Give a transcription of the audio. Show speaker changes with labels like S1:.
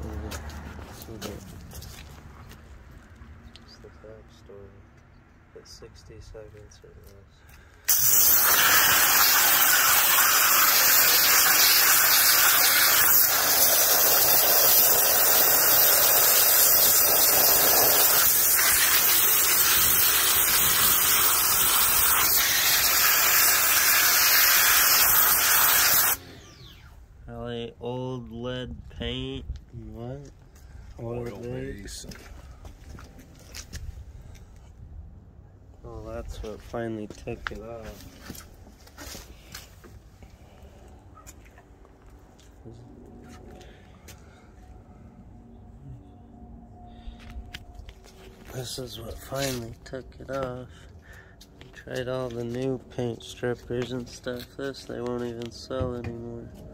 S1: It's the backstory. At 60 seconds or less. Probably old lead paint. What?
S2: Oil base.
S1: Oh, that's what finally took it off. This is what finally took it off. I tried all the new paint strippers and stuff. This they won't even sell anymore.